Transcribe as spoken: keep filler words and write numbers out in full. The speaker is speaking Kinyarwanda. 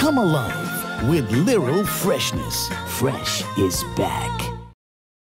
Come alive with Liril Freshness. Fresh is back.